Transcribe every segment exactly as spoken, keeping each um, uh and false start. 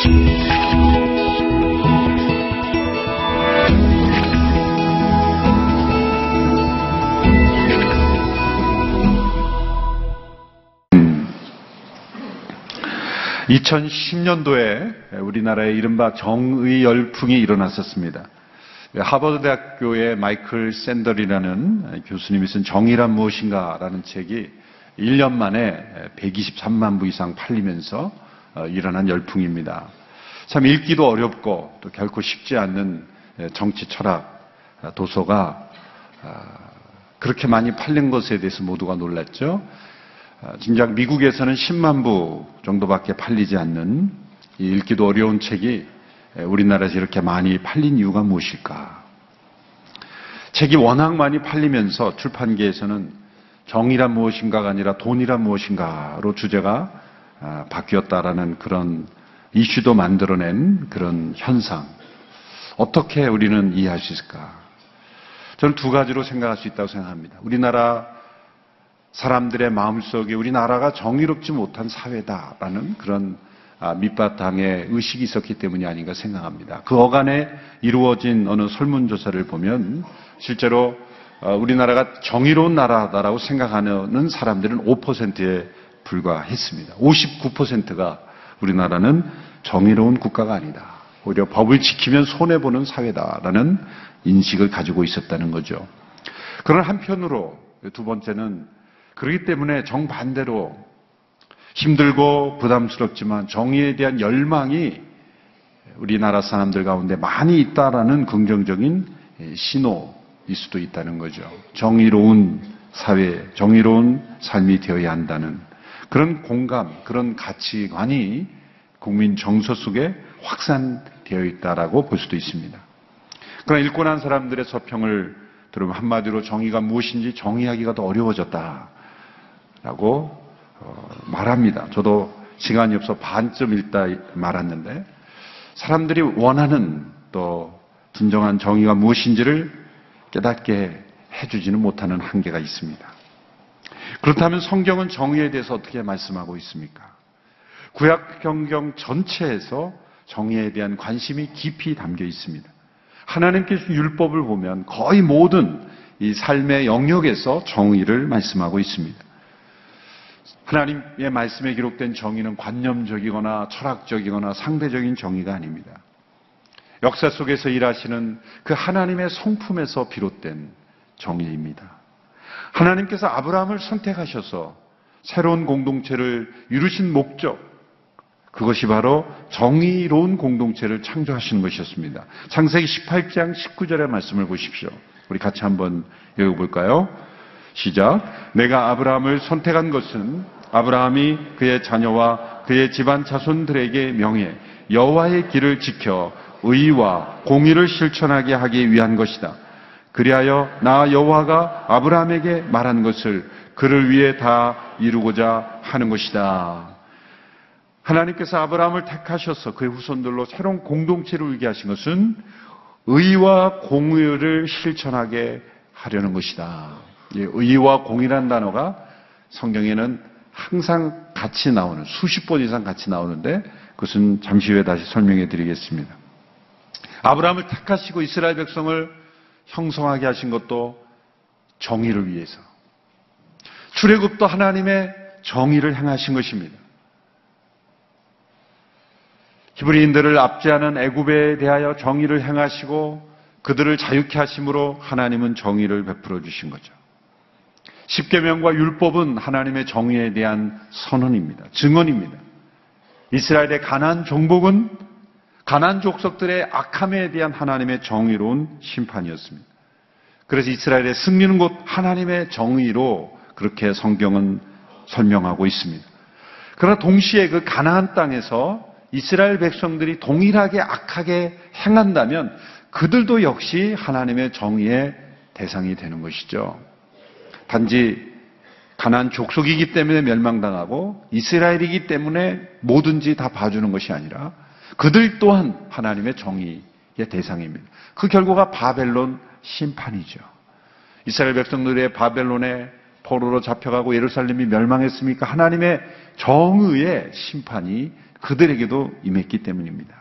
이천십 년도에 우리나라에 이른바 정의 열풍이 일어났었습니다. 하버드 대학교의 마이클 샌델이라는 교수님이 쓴 정의란 무엇인가라는 책이 일 년 만에 백이십삼만 부 이상 팔리면서 일어난 열풍입니다. 참 읽기도 어렵고 또 결코 쉽지 않는 정치 철학 도서가 그렇게 많이 팔린 것에 대해서 모두가 놀랐죠. 진작 미국에서는 십만 부 정도밖에 팔리지 않는 읽기도 어려운 책이 우리나라에서 이렇게 많이 팔린 이유가 무엇일까? 책이 워낙 많이 팔리면서 출판계에서는 정의란 무엇인가가 아니라 돈이란 무엇인가로 주제가 바뀌었다라는 그런 이슈도 만들어낸 그런 현상. 어떻게 우리는 이해할 수 있을까? 저는 두 가지로 생각할 수 있다고 생각합니다. 우리나라 사람들의 마음속에 우리나라가 정의롭지 못한 사회다라는 그런 밑바탕의 의식이 있었기 때문이 아닌가 생각합니다. 그 어간에 이루어진 어느 설문조사를 보면 실제로 우리나라가 정의로운 나라다라고 생각하는 사람들은 오 퍼센트에 불과했습니다. 오십구 퍼센트가 우리나라는 정의로운 국가가 아니다. 오히려 법을 지키면 손해보는 사회다라는 인식을 가지고 있었다는 거죠. 그러나 한편으로 두 번째는 그렇기 때문에 정반대로 힘들고 부담스럽지만 정의에 대한 열망이 우리나라 사람들 가운데 많이 있다라는 긍정적인 신호일 수도 있다는 거죠. 정의로운 사회, 정의로운 삶이 되어야 한다는 그런 공감, 그런 가치관이 국민 정서 속에 확산되어 있다라고 볼 수도 있습니다. 그러나 읽고 난 사람들의 서평을 들으면 한마디로 정의가 무엇인지 정의하기가 더 어려워졌다. 라고 말합니다. 저도 시간이 없어 반쯤 읽다 말았는데 사람들이 원하는 또 진정한 정의가 무엇인지를 깨닫게 해주지는 못하는 한계가 있습니다. 그렇다면 성경은 정의에 대해서 어떻게 말씀하고 있습니까? 구약 성경 전체에서 정의에 대한 관심이 깊이 담겨 있습니다. 하나님께서 율법을 보면 거의 모든 이 삶의 영역에서 정의를 말씀하고 있습니다. 하나님의 말씀에 기록된 정의는 관념적이거나 철학적이거나 상대적인 정의가 아닙니다. 역사 속에서 일하시는 그 하나님의 성품에서 비롯된 정의입니다. 하나님께서 아브라함을 선택하셔서 새로운 공동체를 이루신 목적, 그것이 바로 정의로운 공동체를 창조하시는 것이었습니다. 창세기 십팔 장 십구 절의 말씀을 보십시오. 우리 같이 한번 읽어볼까요? 시작. 내가 아브라함을 선택한 것은 아브라함이 그의 자녀와 그의 집안 자손들에게 명해 여호와의 길을 지켜 의와 공의를 실천하게 하기 위한 것이다. 그리하여 나 여호와가 아브라함에게 말한 것을 그를 위해 다 이루고자 하는 것이다. 하나님께서 아브라함을 택하셔서 그의 후손들로 새로운 공동체를 이루게 하신 것은 의와 공의를 실천하게 하려는 것이다. 의와 공의라는 단어가 성경에는 항상 같이 나오는, 수십 번 이상 같이 나오는데 그것은 잠시 후에 다시 설명해 드리겠습니다. 아브라함을 택하시고 이스라엘 백성을 형성하게 하신 것도 정의를 위해서. 출애굽도 하나님의 정의를 행하신 것입니다. 히브리인들을 압제하는 애굽에 대하여 정의를 행하시고 그들을 자유케 하심으로 하나님은 정의를 베풀어 주신 거죠. 십계명과 율법은 하나님의 정의에 대한 선언입니다. 증언입니다. 이스라엘의 가나안 정복은 가나안 족속들의 악함에 대한 하나님의 정의로운 심판이었습니다. 그래서 이스라엘의 승리는 곧 하나님의 정의로 그렇게 성경은 설명하고 있습니다. 그러나 동시에 그 가나안 땅에서 이스라엘 백성들이 동일하게 악하게 행한다면 그들도 역시 하나님의 정의의 대상이 되는 것이죠. 단지 가나안 족속이기 때문에 멸망당하고 이스라엘이기 때문에 뭐든지 다 봐주는 것이 아니라 그들 또한 하나님의 정의의 대상입니다. 그 결과가 바벨론 심판이죠. 이스라엘 백성들의 바벨론에 포로로 잡혀가고 예루살렘이 멸망했으니까 하나님의 정의의 심판이 그들에게도 임했기 때문입니다.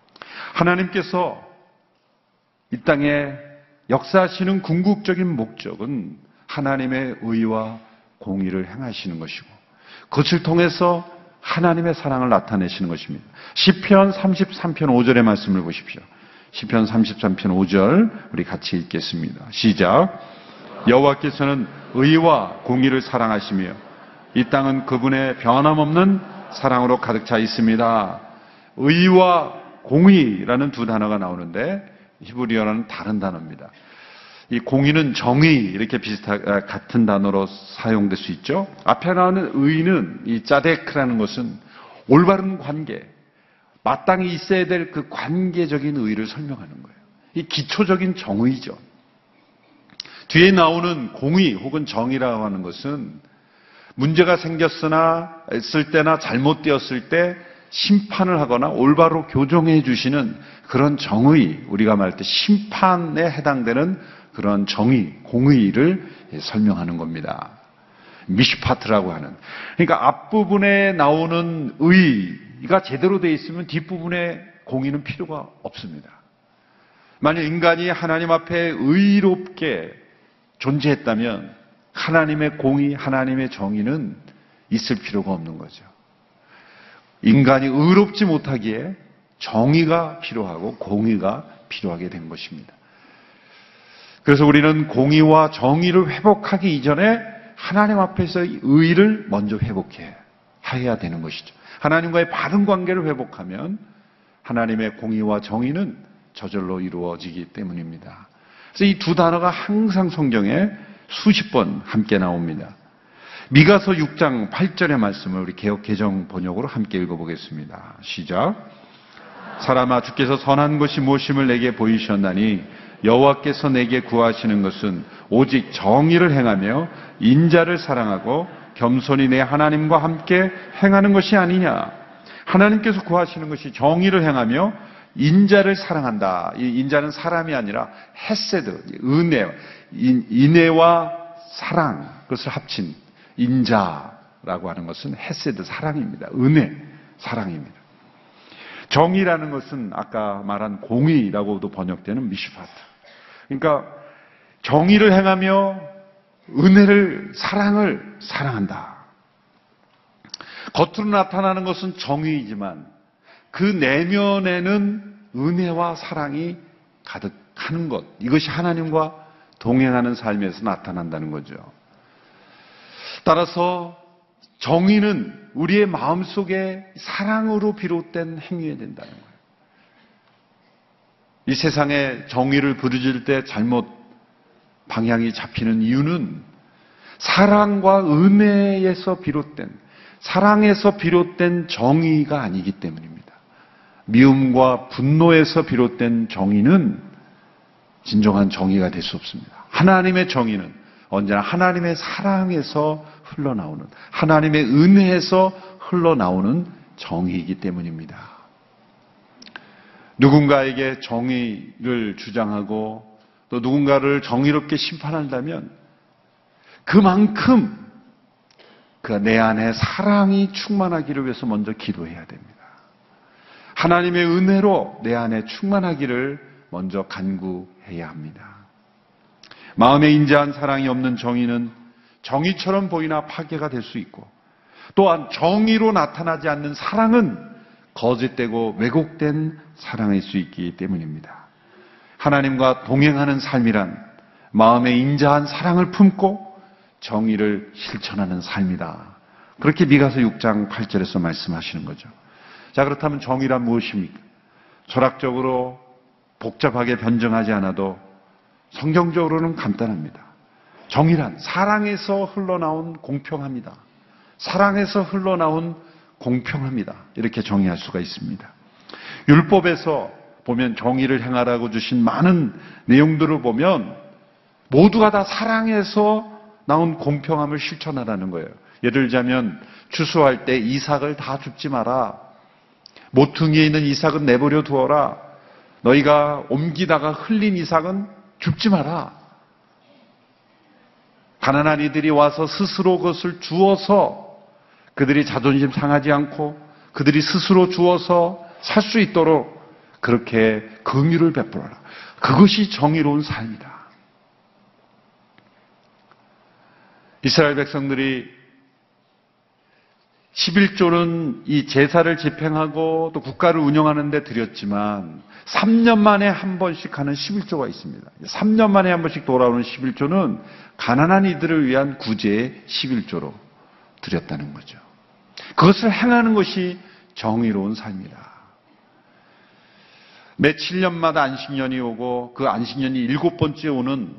하나님께서 이 땅에 역사하시는 궁극적인 목적은 하나님의 의와 공의를 행하시는 것이고 그것을 통해서 하나님의 사랑을 나타내시는 것입니다. 시편 삼십삼 편 오 절의 말씀을 보십시오. 시편 삼십삼 편 오 절 우리 같이 읽겠습니다. 시작. 여호와께서는 의와 공의를 사랑하시며 이 땅은 그분의 변함없는 사랑으로 가득 차 있습니다. 의와 공의라는 두 단어가 나오는데 히브리어라는 다른 단어입니다. 이 공의는 정의 이렇게 비슷한 같은 단어로 사용될 수 있죠. 앞에 나오는 의는 이 짜데크라는 것은 올바른 관계, 마땅히 있어야 될 그 관계적인 의를 설명하는 거예요. 이 기초적인 정의죠. 뒤에 나오는 공의 혹은 정의라고 하는 것은 문제가 생겼으나 했을 때나 잘못되었을 때 심판을 하거나 올바로 교정해 주시는 그런 정의, 우리가 말할 때 심판에 해당되는 그런 정의, 공의를 설명하는 겁니다. 미슈파트라고 하는. 그러니까 앞부분에 나오는 의가 제대로 되어 있으면 뒷부분에 공의는 필요가 없습니다. 만약 인간이 하나님 앞에 의롭게 존재했다면 하나님의 공의, 하나님의 정의는 있을 필요가 없는 거죠. 인간이 의롭지 못하기에 정의가 필요하고 공의가 필요하게 된 것입니다. 그래서 우리는 공의와 정의를 회복하기 이전에 하나님 앞에서 의를 먼저 회복해야 되는 것이죠. 하나님과의 바른 관계를 회복하면 하나님의 공의와 정의는 저절로 이루어지기 때문입니다. 그래서 이 두 단어가 항상 성경에 수십 번 함께 나옵니다. 미가서 육 장 팔 절의 말씀을 우리 개역 개정 번역으로 함께 읽어보겠습니다. 시작. 사람아, 주께서 선한 것이 무엇임을 내게 보이셨나니 여호와께서 내게 구하시는 것은 오직 정의를 행하며 인자를 사랑하고 겸손히 내 하나님과 함께 행하는 것이 아니냐. 하나님께서 구하시는 것이 정의를 행하며 인자를 사랑한다. 이 인자는 사람이 아니라 헤세드, 은혜, 인애와 사랑, 그것을 합친 인자라고 하는 것은 헤세드, 사랑입니다. 은혜, 사랑입니다. 정의라는 것은 아까 말한 공의라고도 번역되는 미슈파트. 그러니까 정의를 행하며 은혜를, 사랑을 사랑한다. 겉으로 나타나는 것은 정의이지만 그 내면에는 은혜와 사랑이 가득하는 것. 이것이 하나님과 동행하는 삶에서 나타난다는 거죠. 따라서 정의는 우리의 마음속에 사랑으로 비롯된 행위가 된다는 거예요. 이 세상에 정의를 부르짖을 때 잘못 방향이 잡히는 이유는 사랑과 은혜에서 비롯된, 사랑에서 비롯된 정의가 아니기 때문입니다. 미움과 분노에서 비롯된 정의는 진정한 정의가 될 수 없습니다. 하나님의 정의는 언제나 하나님의 사랑에서 흘러나오는, 하나님의 은혜에서 흘러나오는 정의이기 때문입니다. 누군가에게 정의를 주장하고 또 누군가를 정의롭게 심판한다면 그만큼 그 내 안에 사랑이 충만하기를 위해서 먼저 기도해야 됩니다. 하나님의 은혜로 내 안에 충만하기를 먼저 간구해야 합니다. 마음에 인자한 사랑이 없는 정의는 정의처럼 보이나 파괴가 될 수 있고, 또한 정의로 나타나지 않는 사랑은 거짓되고 왜곡된 사랑일 수 있기 때문입니다. 하나님과 동행하는 삶이란 마음에 인자한 사랑을 품고 정의를 실천하는 삶이다. 그렇게 미가서 육 장 팔 절에서 말씀하시는 거죠. 자, 그렇다면 정의란 무엇입니까? 철학적으로 복잡하게 변증하지 않아도 성경적으로는 간단합니다. 정의란 사랑에서 흘러나온 공평합니다. 사랑에서 흘러나온 공평합니다. 이렇게 정의할 수가 있습니다. 율법에서 보면 정의를 행하라고 주신 많은 내용들을 보면 모두가 다 사랑에서 나온 공평함을 실천하라는 거예요. 예를 들자면 추수할 때 이삭을 다 줍지 마라. 모퉁이에 있는 이삭은 내버려 두어라. 너희가 옮기다가 흘린 이삭은 줍지 마라. 가난한 이들이 와서 스스로 그것을 주어서 그들이 자존심 상하지 않고 그들이 스스로 주어서 살 수 있도록 그렇게 긍휼을 베풀어라. 그것이 정의로운 삶이다. 이스라엘 백성들이 십일조는 이 제사를 집행하고 또 국가를 운영하는 데 드렸지만 삼 년 만에 한 번씩 하는 십일조가 있습니다. 삼 년 만에 한 번씩 돌아오는 십일조는 가난한 이들을 위한 구제의 십일조로 드렸다는 거죠. 그것을 행하는 것이 정의로운 삶이다. 매 칠 년마다 안식년이 오고 그 안식년이 일곱 번째 오는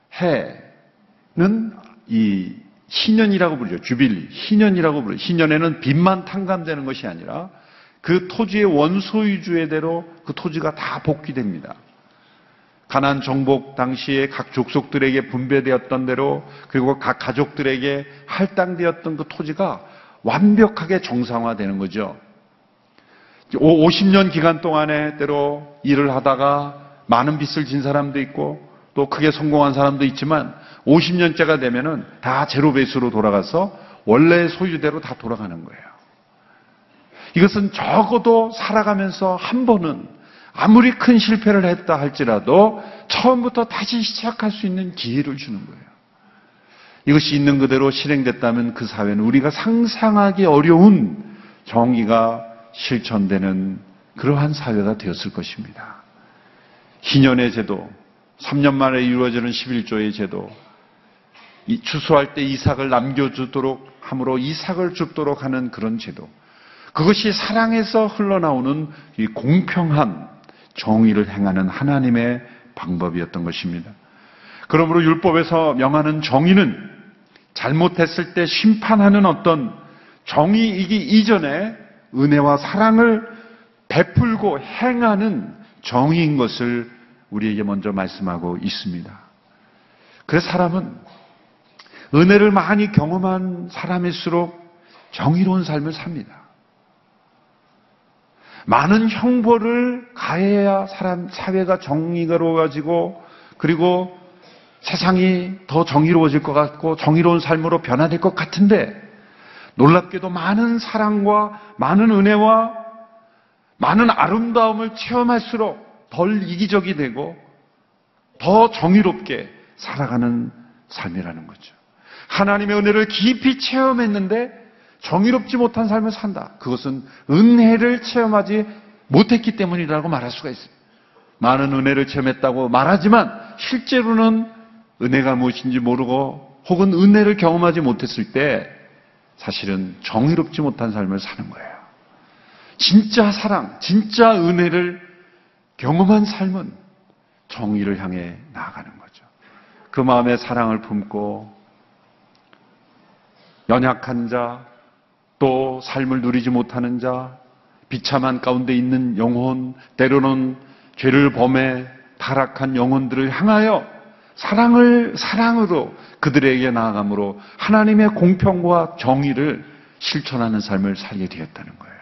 해는 이 희년이라고 부르죠. 주빌리. 희년이라고 부르죠. 희년에는 빚만 탕감되는 것이 아니라 그 토지의 원소유주의대로 그 토지가 다 복귀됩니다. 가나안 정복 당시에 각 족속들에게 분배되었던 대로 그리고 각 가족들에게 할당되었던 그 토지가 완벽하게 정상화되는 거죠. 오십 년 기간 동안에 때로 일을 하다가 많은 빚을 진 사람도 있고 또 크게 성공한 사람도 있지만 오십 년째가 되면은 다 제로 베이스로 돌아가서 원래 소유대로 다 돌아가는 거예요. 이것은 적어도 살아가면서 한 번은 아무리 큰 실패를 했다 할지라도 처음부터 다시 시작할 수 있는 기회를 주는 거예요. 이것이 있는 그대로 실행됐다면 그 사회는 우리가 상상하기 어려운 정의가 실천되는 그러한 사회가 되었을 것입니다. 희년의 제도, 삼 년 만에 이루어지는 십일조의 제도, 이 추수할 때 이삭을 남겨주도록 함으로 이삭을 줍도록 하는 그런 제도, 그것이 사랑에서 흘러나오는 이 공평한 정의를 행하는 하나님의 방법이었던 것입니다. 그러므로 율법에서 명하는 정의는 잘못했을 때 심판하는 어떤 정의이기 이전에 은혜와 사랑을 베풀고 행하는 정의인 것을 우리에게 먼저 말씀하고 있습니다. 그래서 사람은 은혜를 많이 경험한 사람일수록 정의로운 삶을 삽니다. 많은 형벌을 가해야 사람, 사회가 정의로워지고 그리고 세상이 더 정의로워질 것 같고 정의로운 삶으로 변화될 것 같은데 놀랍게도 많은 사랑과 많은 은혜와 많은 아름다움을 체험할수록 덜 이기적이 되고 더 정의롭게 살아가는 삶이라는 거죠. 하나님의 은혜를 깊이 체험했는데 정의롭지 못한 삶을 산다. 그것은 은혜를 체험하지 못했기 때문이라고 말할 수가 있습니다. 많은 은혜를 체험했다고 말하지만 실제로는 은혜가 무엇인지 모르고 혹은 은혜를 경험하지 못했을 때 사실은 정의롭지 못한 삶을 사는 거예요. 진짜 사랑, 진짜 은혜를 경험한 삶은 정의를 향해 나아가는 거죠. 그 마음에 사랑을 품고 연약한 자, 또 삶을 누리지 못하는 자, 비참한 가운데 있는 영혼, 때로는 죄를 범해 타락한 영혼들을 향하여 사랑을, 사랑으로 그들에게 나아감으로 하나님의 공평과 정의를 실천하는 삶을 살게 되었다는 거예요.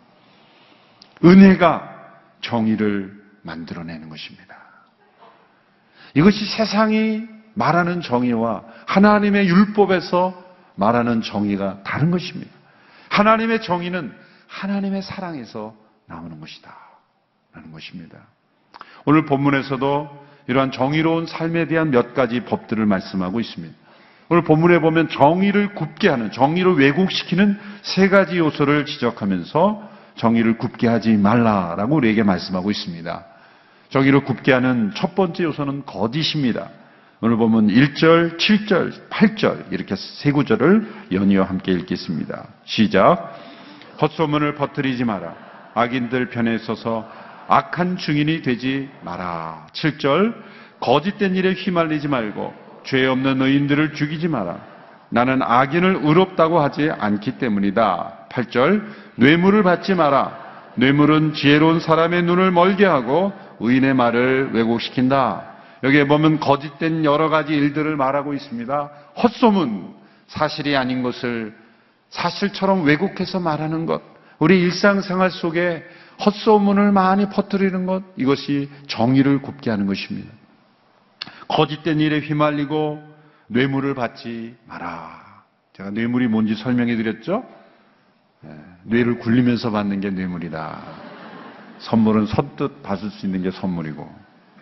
은혜가 정의를 만들어내는 것입니다. 이것이 세상이 말하는 정의와 하나님의 율법에서 말하는 정의가 다른 것입니다. 하나님의 정의는 하나님의 사랑에서 나오는 것이다 라는 것입니다. 오늘 본문에서도 이러한 정의로운 삶에 대한 몇 가지 법들을 말씀하고 있습니다. 오늘 본문에 보면 정의를 굽게 하는, 정의를 왜곡시키는 세 가지 요소를 지적하면서 정의를 굽게 하지 말라라고 우리에게 말씀하고 있습니다. 정의를 굽게 하는 첫 번째 요소는 거짓입니다. 오늘 보면 일 절, 칠 절, 팔 절 이렇게 세 구절을 연이어 함께 읽겠습니다. 시작. 헛소문을 퍼뜨리지 마라. 악인들 편에 서서 악한 증인이 되지 마라. 칠 절. 거짓된 일에 휘말리지 말고 죄 없는 의인들을 죽이지 마라. 나는 악인을 의롭다고 하지 않기 때문이다. 팔 절. 뇌물을 받지 마라. 뇌물은 지혜로운 사람의 눈을 멀게 하고 의인의 말을 왜곡시킨다. 여기에 보면 거짓된 여러 가지 일들을 말하고 있습니다. 헛소문, 사실이 아닌 것을 사실처럼 왜곡해서 말하는 것, 우리 일상생활 속에 헛소문을 많이 퍼뜨리는 것, 이것이 정의를 굽게 하는 것입니다. 거짓된 일에 휘말리고 뇌물을 받지 마라. 제가 뇌물이 뭔지 설명해 드렸죠? 뇌를 굴리면서 받는 게 뇌물이다. 선물은 선뜻 받을 수 있는 게 선물이고,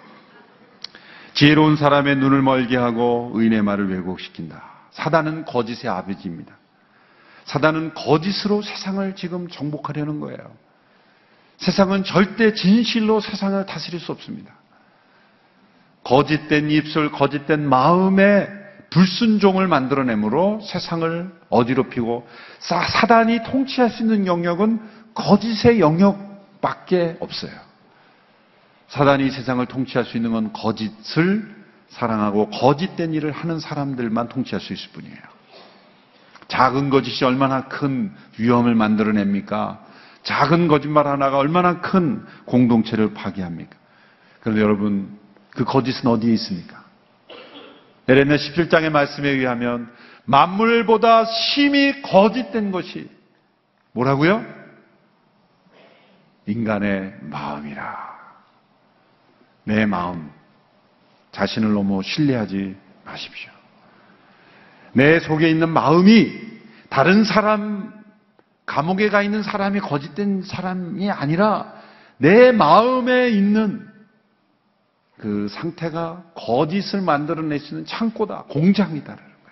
지혜로운 사람의 눈을 멀게 하고 의인의 말을 왜곡시킨다. 사단은 거짓의 아버지입니다. 사단은 거짓으로 세상을 지금 정복하려는 거예요. 세상은 절대 진실로 세상을 다스릴 수 없습니다. 거짓된 입술, 거짓된 마음에 불순종을 만들어내므로 세상을 어지럽히고, 사단이 통치할 수 있는 영역은 거짓의 영역밖에 없어요. 사단이 세상을 통치할 수 있는 건 거짓을 사랑하고 거짓된 일을 하는 사람들만 통치할 수 있을 뿐이에요. 작은 거짓이 얼마나 큰 위험을 만들어냅니까? 작은 거짓말 하나가 얼마나 큰 공동체를 파괴합니까? 그런데 여러분, 그 거짓은 어디에 있습니까? 에레미야 십칠 장의 말씀에 의하면 만물보다 심히 거짓된 것이 뭐라고요? 인간의 마음이라. 내 마음, 자신을 너무 신뢰하지 마십시오. 내 속에 있는 마음이 다른 사람, 감옥에 가 있는 사람이 거짓된 사람이 아니라 내 마음에 있는 그 상태가 거짓을 만들어낼 수 있는 창고다, 공장이다라는 거예요.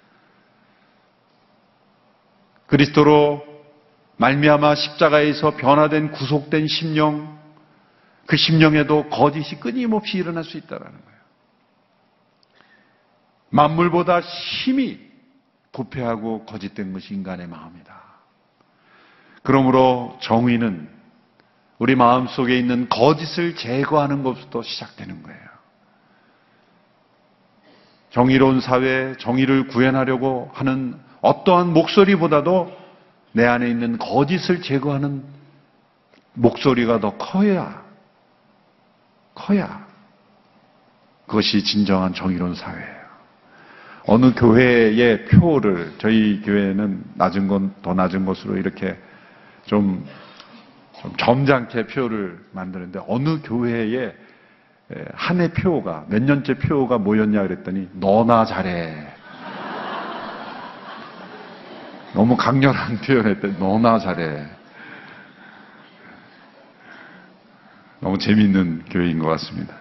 그리스도로 말미암아 십자가에서 변화된 구속된 심령, 그 심령에도 거짓이 끊임없이 일어날 수 있다는 거예요. 만물보다 심히 부패하고 거짓된 것이 인간의 마음이다. 그러므로 정의는 우리 마음속에 있는 거짓을 제거하는 것부터 시작되는 거예요. 정의로운 사회, 정의를 구현하려고 하는 어떠한 목소리보다도 내 안에 있는 거짓을 제거하는 목소리가 더 커야, 커야 그것이 진정한 정의로운 사회예요. 어느 교회의 표를, 저희 교회는 낮은 건 더 낮은 것으로 이렇게 좀, 좀 점잖게 표를 만드는데, 어느 교회의 한 해 표가, 몇 년째 표가 뭐였냐 그랬더니 너나 잘해. 너무 강렬한 표현했더니 너나 잘해. 너무 재미있는 교회인 것 같습니다.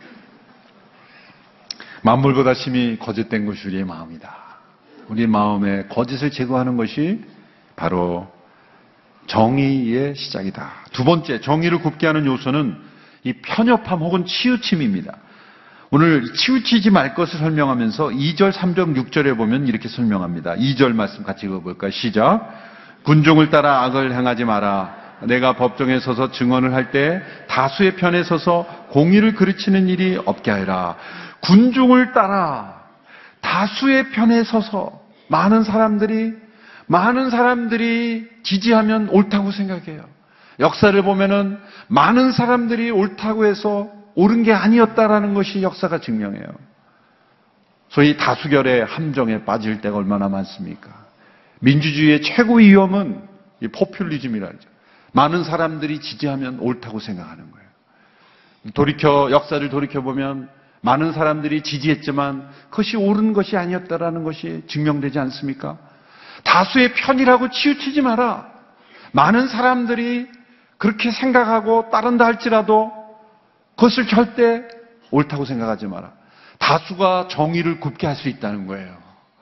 만물보다 심히 거짓된 것이 우리의 마음이다. 우리 마음의 거짓을 제거하는 것이 바로 정의의 시작이다. 두 번째, 정의를 굽게 하는 요소는 이 편협함 혹은 치우침입니다. 오늘 치우치지 말 것을 설명하면서 이 절, 삼 절, 육 절에 보면 이렇게 설명합니다. 이 절 말씀 같이 읽어볼까요? 시작. 군중을 따라 악을 행하지 마라. 내가 법정에 서서 증언을 할 때 다수의 편에 서서 공의를 그르치는 일이 없게 하여라. 군중을 따라 다수의 편에 서서 많은 사람들이 많은 사람들이 지지하면 옳다고 생각해요. 역사를 보면은 많은 사람들이 옳다고 해서 옳은 게 아니었다라는 것이 역사가 증명해요. 소위 다수결의 함정에 빠질 때가 얼마나 많습니까? 민주주의의 최고 위험은 이 포퓰리즘이라죠. 많은 사람들이 지지하면 옳다고 생각하는 거예요. 돌이켜 역사를 돌이켜 보면 많은 사람들이 지지했지만 그것이 옳은 것이 아니었다라는 것이 증명되지 않습니까? 다수의 편이라고 치우치지 마라. 많은 사람들이 그렇게 생각하고 따른다 할지라도 그것을 절대 옳다고 생각하지 마라. 다수가 정의를 굽게 할 수 있다는 거예요.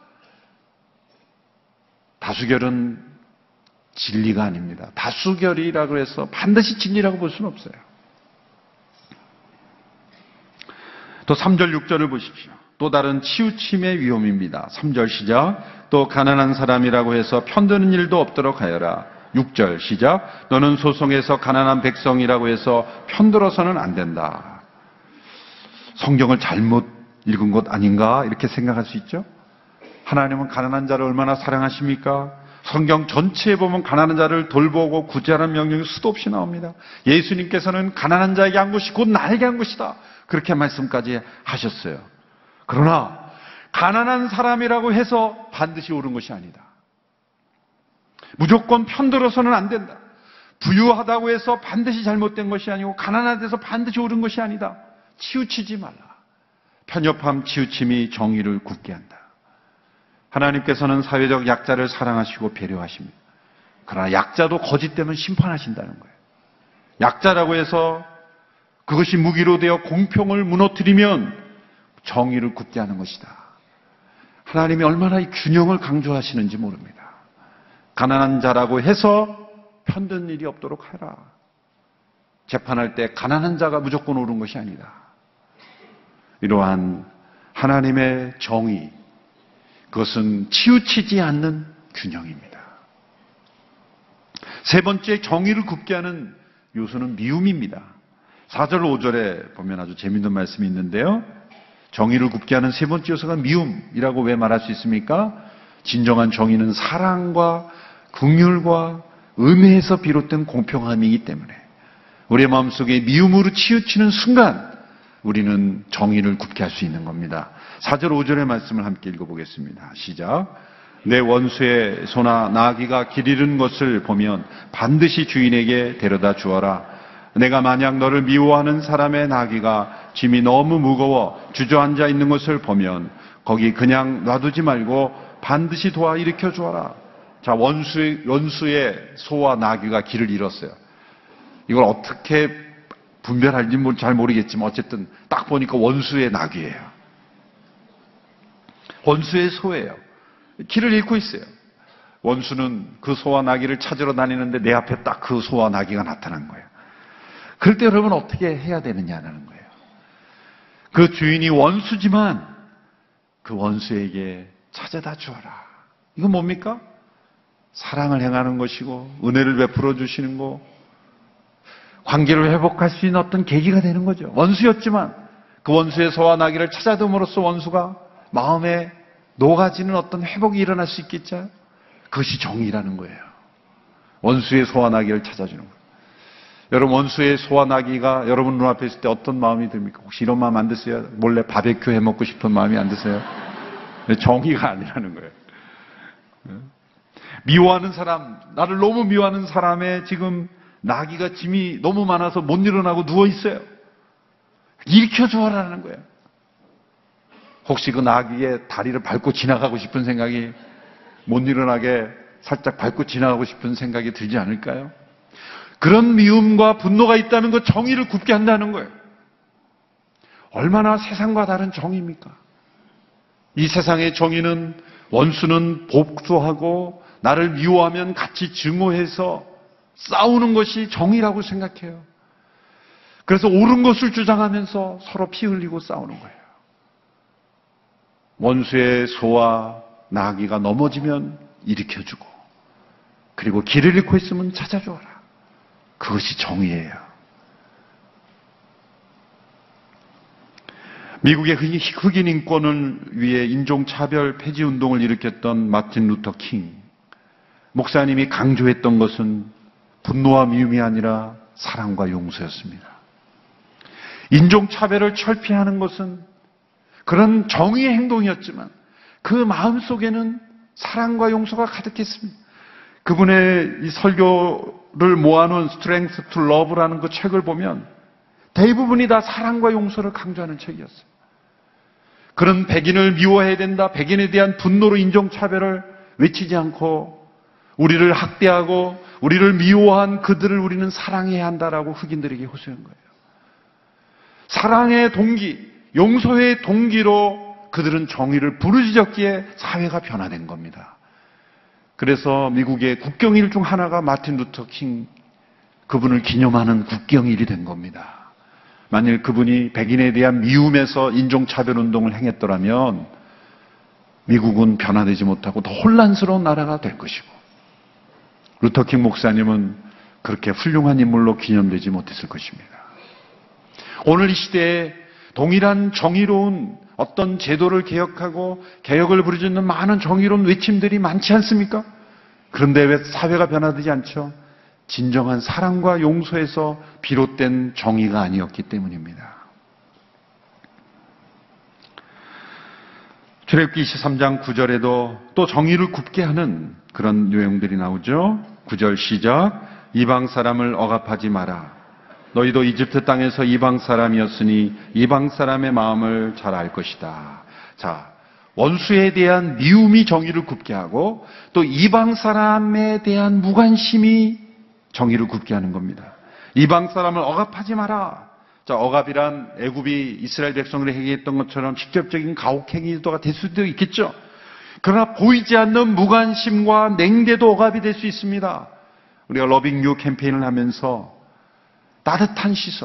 다수결은 진리가 아닙니다. 다수결이라고 해서 반드시 진리라고 볼 수는 없어요. 또 삼 절, 육 절을 보십시오. 또 다른 치우침의 위험입니다. 삼 절 시작. 또 가난한 사람이라고 해서 편드는 일도 없도록 하여라. 육 절 시작. 너는 소송에서 가난한 백성이라고 해서 편들어서는 안 된다. 성경을 잘못 읽은 것 아닌가? 이렇게 생각할 수 있죠? 하나님은 가난한 자를 얼마나 사랑하십니까? 성경 전체에 보면 가난한 자를 돌보고 구제하는 명령이 수도 없이 나옵니다. 예수님께서는 가난한 자에게 한 것이 곧 나에게 한 것이다. 그렇게 말씀까지 하셨어요. 그러나 가난한 사람이라고 해서 반드시 옳은 것이 아니다. 무조건 편들어서는 안 된다. 부유하다고 해서 반드시 잘못된 것이 아니고 가난하다고 해서 반드시 옳은 것이 아니다. 치우치지 말라. 편협함, 치우침이 정의를 굽게 한다. 하나님께서는 사회적 약자를 사랑하시고 배려하십니다. 그러나 약자도 거짓되면 심판하신다는 거예요. 약자라고 해서 그것이 무기로 되어 공평을 무너뜨리면 정의를 굽게 하는 것이다. 하나님이 얼마나 이 균형을 강조하시는지 모릅니다. 가난한 자라고 해서 편든 일이 없도록 하라. 재판할 때 가난한 자가 무조건 옳은 것이 아니다. 이러한 하나님의 정의, 그것은 치우치지 않는 균형입니다. 세 번째 정의를 굽게 하는 요소는 미움입니다. 사 절 오 절에 보면 아주 재미있는 말씀이 있는데요. 정의를 굽게 하는 세 번째 요소가 미움이라고 왜 말할 수 있습니까? 진정한 정의는 사랑과 긍휼과 은혜에서 비롯된 공평함이기 때문에 우리의 마음속에 미움으로 치우치는 순간 우리는 정의를 굽게 할 수 있는 겁니다. 사 절 오 절의 말씀을 함께 읽어보겠습니다. 시작. 내 원수의 소나 나귀가 길 잃은 것을 보면 반드시 주인에게 데려다 주어라. 내가 만약 너를 미워하는 사람의 나귀가 짐이 너무 무거워 주저앉아 있는 것을 보면 거기 그냥 놔두지 말고 반드시 도와 일으켜 주어라. 자, 원수의, 원수의 소와 나귀가 길을 잃었어요. 이걸 어떻게 분별할지 잘 모르겠지만 어쨌든 딱 보니까 원수의 나귀예요. 원수의 소예요. 길을 잃고 있어요. 원수는 그 소와 나귀를 찾으러 다니는데 내 앞에 딱 그 소와 나귀가 나타난 거예요. 그럴 때 여러분 어떻게 해야 되느냐는 거예요. 그 주인이 원수지만 그 원수에게 찾아다 주어라. 이건 뭡니까? 사랑을 행하는 것이고 은혜를 베풀어 주시는 거, 관계를 회복할 수 있는 어떤 계기가 되는 거죠. 원수였지만 그 원수의 소와 나귀를 찾아둠으로써 원수가 마음에 녹아지는 어떤 회복이 일어날 수 있겠죠. 그것이 정의라는 거예요. 원수의 소와 나귀를 찾아주는 거예요. 여러분, 원수의 소와 나귀가 여러분 눈앞에 있을 때 어떤 마음이 듭니까? 혹시 이런 마음 안 드세요? 몰래 바베큐 해 먹고 싶은 마음이 안 드세요? 정의가 아니라는 거예요. 미워하는 사람, 나를 너무 미워하는 사람의 지금 나귀가 짐이 너무 많아서 못 일어나고 누워 있어요. 일으켜 주어라는 거예요. 혹시 그 나귀의 다리를 밟고 지나가고 싶은 생각이, 못 일어나게 살짝 밟고 지나가고 싶은 생각이 들지 않을까요? 그런 미움과 분노가 있다는 것, 정의를 굽게 한다는 거예요. 얼마나 세상과 다른 정의입니까? 이 세상의 정의는 원수는 복수하고 나를 미워하면 같이 증오해서 싸우는 것이 정의라고 생각해요. 그래서 옳은 것을 주장하면서 서로 피 흘리고 싸우는 거예요. 원수의 소와 나귀가 넘어지면 일으켜주고, 그리고 길을 잃고 있으면 찾아주어라. 그것이 정의예요. 미국의 흑인 인권을 위해 인종차별 폐지 운동을 일으켰던 마틴 루터 킹 목사님이 강조했던 것은 분노와 미움이 아니라 사랑과 용서였습니다. 인종차별을 철폐하는 것은 그런 정의의 행동이었지만 그 마음속에는 사랑과 용서가 가득했습니다. 그분의 이 설교를 모아놓은 Strength to Love라는 그 책을 보면 대부분이 다 사랑과 용서를 강조하는 책이었어요. 그런 백인을 미워해야 된다, 백인에 대한 분노로 인종차별을 외치지 않고 우리를 학대하고 우리를 미워한 그들을 우리는 사랑해야 한다라고 흑인들에게 호소한 거예요. 사랑의 동기, 용서의 동기로 그들은 정의를 부르짖었기에 사회가 변화된 겁니다. 그래서 미국의 국경일 중 하나가 마틴 루터 킹, 그분을 기념하는 국경일이 된 겁니다. 만일 그분이 백인에 대한 미움에서 인종차별 운동을 행했더라면 미국은 변화되지 못하고 더 혼란스러운 나라가 될 것이고, 루터 킹 목사님은 그렇게 훌륭한 인물로 기념되지 못했을 것입니다. 오늘 이 시대에 동일한 정의로운 어떤 제도를 개혁하고 개혁을 부르짖는 많은 정의로운 외침들이 많지 않습니까? 그런데 왜 사회가 변화되지 않죠? 진정한 사랑과 용서에서 비롯된 정의가 아니었기 때문입니다. 출애굽기 이십삼 장 구 절에도 또 정의를 굽게 하는 그런 내용들이 나오죠. 구 절 시작. 이방 사람을 억압하지 마라. 너희도 이집트 땅에서 이방 사람이었으니 이방 사람의 마음을 잘 알 것이다. 자, 원수에 대한 미움이 정의를 굽게 하고 또 이방 사람에 대한 무관심이 정의를 굽게 하는 겁니다. 이방 사람을 억압하지 마라. 자, 억압이란 애굽이 이스라엘 백성을 행했던 것처럼 직접적인 가혹행위가 될 수도 있겠죠. 그러나 보이지 않는 무관심과 냉대도 억압이 될 수 있습니다. 우리가 러빙 유 캠페인을 하면서 따뜻한 시선,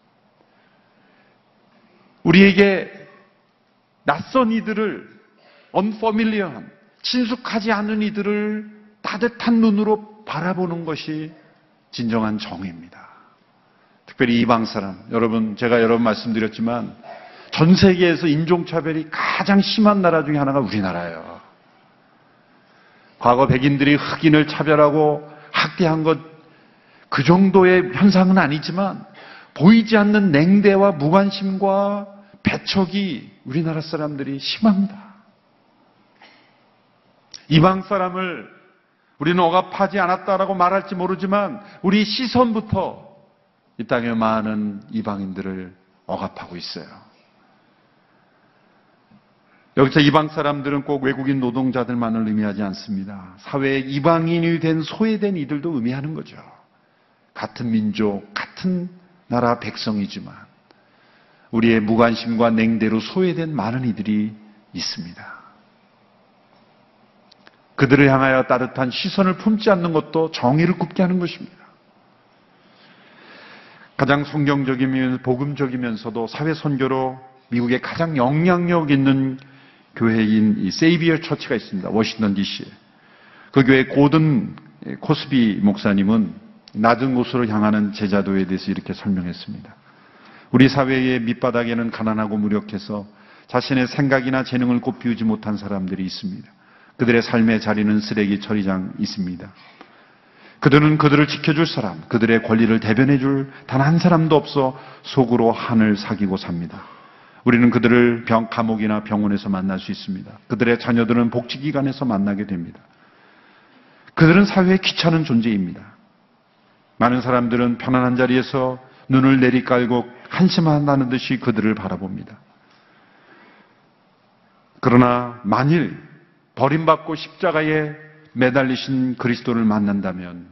우리에게 낯선 이들을, unfamiliar한, 친숙하지 않은 이들을 따뜻한 눈으로 바라보는 것이 진정한 정의입니다. 특별히 이방 사람, 여러분, 제가 여러 번 말씀드렸지만 전 세계에서 인종차별이 가장 심한 나라 중에 하나가 우리나라예요. 과거 백인들이 흑인을 차별하고 학대한 것, 그 정도의 현상은 아니지만 보이지 않는 냉대와 무관심과 배척이 우리나라 사람들이 심합니다. 이방 사람을 우리는 억압하지 않았다라고 말할지 모르지만 우리 시선부터 이 땅의 많은 이방인들을 억압하고 있어요. 여기서 이방 사람들은 꼭 외국인 노동자들만을 의미하지 않습니다. 사회에 이방인이 된, 소외된 이들도 의미하는 거죠. 같은 민족, 같은 나라 백성이지만 우리의 무관심과 냉대로 소외된 많은 이들이 있습니다. 그들을 향하여 따뜻한 시선을 품지 않는 것도 정의를 굽게 하는 것입니다. 가장 성경적이면서 복음적이면서도 사회 선교로 미국의 가장 영향력 있는 교회인 이 세이비어 처치가 있습니다. 워싱턴 디씨에. 그 교회 고든 코스비 목사님은 낮은 곳으로 향하는 제자도에 대해서 이렇게 설명했습니다. 우리 사회의 밑바닥에는 가난하고 무력해서 자신의 생각이나 재능을 꽃피우지 못한 사람들이 있습니다. 그들의 삶의 자리는 쓰레기 처리장 있습니다. 그들은 그들을 지켜줄 사람, 그들의 권리를 대변해줄 단 한 사람도 없어 속으로 한을 사귀고 삽니다. 우리는 그들을 병, 감옥이나 병원에서 만날 수 있습니다. 그들의 자녀들은 복지기관에서 만나게 됩니다. 그들은 사회에 귀찮은 존재입니다. 많은 사람들은 편안한 자리에서 눈을 내리깔고 한심하다는 듯이 그들을 바라봅니다. 그러나 만일 버림받고 십자가에 매달리신 그리스도를 만난다면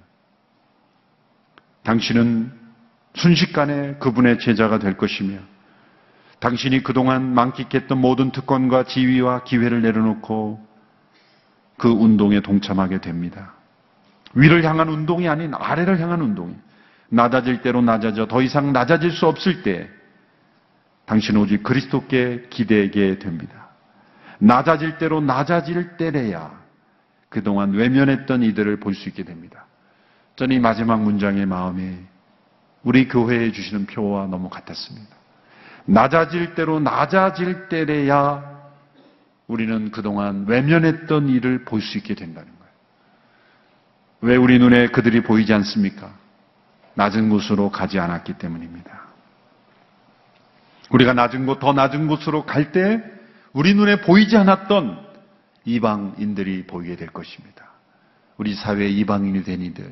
당신은 순식간에 그분의 제자가 될 것이며 당신이 그동안 만끽했던 모든 특권과 지위와 기회를 내려놓고 그 운동에 동참하게 됩니다. 위를 향한 운동이 아닌 아래를 향한 운동이, 낮아질 대로 낮아져 더 이상 낮아질 수 없을 때 당신은 오직 그리스도께 기대게 됩니다. 낮아질 대로 낮아질 때래야 그동안 외면했던 이들을 볼 수 있게 됩니다. 저는 이 마지막 문장의 마음이 우리 교회에 주시는 표와 너무 같았습니다. 낮아질 대로 낮아질 때래야 우리는 그동안 외면했던 일을 볼 수 있게 된다는 거예요. 왜 우리 눈에 그들이 보이지 않습니까? 낮은 곳으로 가지 않았기 때문입니다. 우리가 낮은 곳, 더 낮은 곳으로 갈 때 우리 눈에 보이지 않았던 이방인들이 보이게 될 것입니다. 우리 사회의 이방인이 된 이들,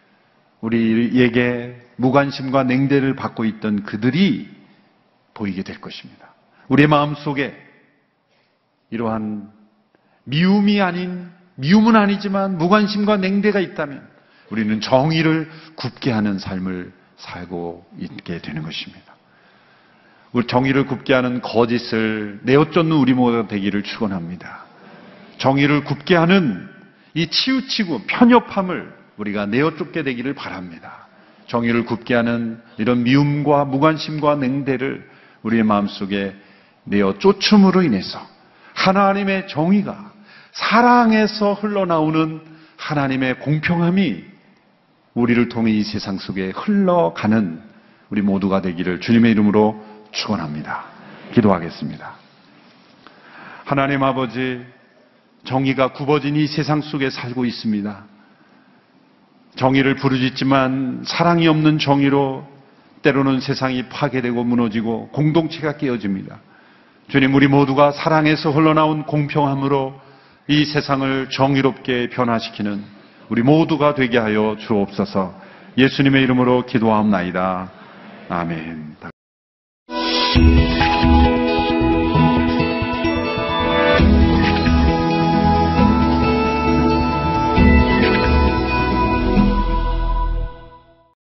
우리에게 무관심과 냉대를 받고 있던 그들이 보이게 될 것입니다. 우리의 마음속에 이러한 미움이 아닌, 미움은 아니지만 무관심과 냉대가 있다면 우리는 정의를 굽게 하는 삶을 살고 있게 되는 것입니다. 우리 정의를 굽게 하는 거짓을 내어쫓는 우리 모두가 되기를 축원합니다. 정의를 굽게 하는 이 치우치고 편협함을 우리가 내어쫓게 되기를 바랍니다. 정의를 굽게 하는 이런 미움과 무관심과 냉대를 우리의 마음속에 내어쫓음으로 인해서 하나님의 정의가 사랑에서 흘러나오는 하나님의 공평함이 우리를 통해 이 세상 속에 흘러가는 우리 모두가 되기를 주님의 이름으로 축원합니다. 기도하겠습니다. 하나님 아버지, 정의가 굽어진 이 세상 속에 살고 있습니다. 정의를 부르짖지만 사랑이 없는 정의로 때로는 세상이 파괴되고 무너지고 공동체가 깨어집니다. 주님, 우리 모두가 사랑에서 흘러나온 공평함으로 이 세상을 정의롭게 변화시키는 우리 모두가 되게 하여 주옵소서. 예수님의 이름으로 기도하옵나이다. 아멘.